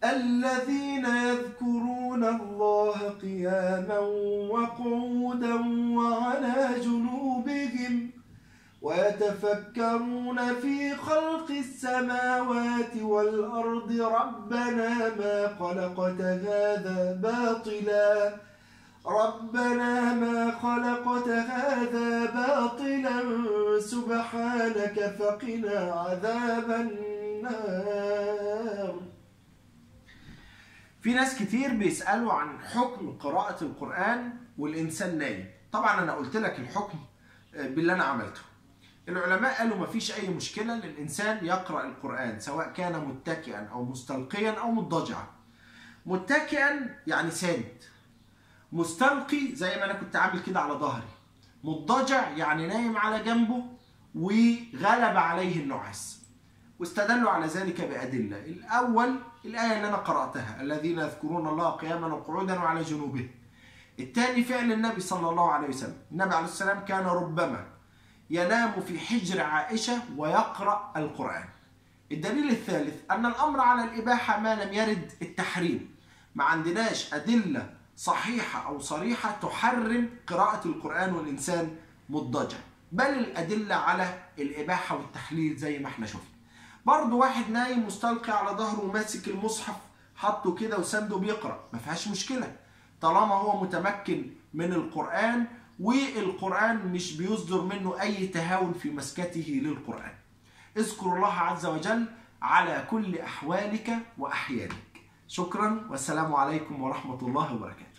الذين يذكرون الله قياما وقعودا وعلى جنوبهم ويتفكرون في خلق السماوات والأرض ربنا ما خلقت هذا باطلا سبحانك فقنا عذاب النار. في ناس كتير بيسألوا عن حكم قراءة القرآن والإنسان نايم. طبعا أنا قلت لك الحكم باللي أنا عملته. العلماء قالوا مفيش أي مشكلة للإنسان يقرأ القرآن سواء كان متكئا أو مستلقيا أو مضطجعا. متكئا يعني ساند، مستلقي زي ما أنا كنت عامل كده على ظهري، مضطجع يعني نايم على جنبه وغلب عليه النعاس. واستدلوا على ذلك بأدلة. الأول الآية اللي أنا قرأتها، الذين يذكرون الله قياما وقعودا وعلى جنوبهم. الثاني فعل النبي صلى الله عليه وسلم. النبي عليه السلام كان ربما ينام في حجر عائشة ويقرأ القرآن. الدليل الثالث أن الأمر على الإباحة ما لم يرد التحريم. ما عندناش أدلة صحيحة أو صريحة تحرم قراءة القرآن والإنسان مضطجع، بل الأدلة على الإباحة والتحليل زي ما احنا شفنا. برضه واحد نايم مستلقي على ظهره وماسك المصحف حطه كده وسنده بيقرأ، ما فيهاش مشكلة طالما هو متمكن من القرآن والقرآن مش بيصدر منه أي تهاون في مسكته للقرآن. اذكر الله عز وجل على كل أحوالك وأحيانك. شكرا والسلام عليكم ورحمة الله وبركاته.